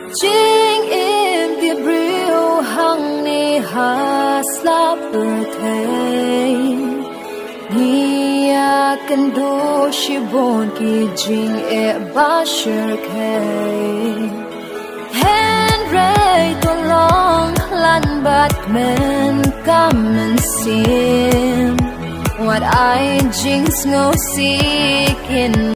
JINGEH KI BRIEW hang ni haslap berthei Nia kendo shibon ki JINGEH bashir kei Henry to long lan batman come and sim What I jinx no seeking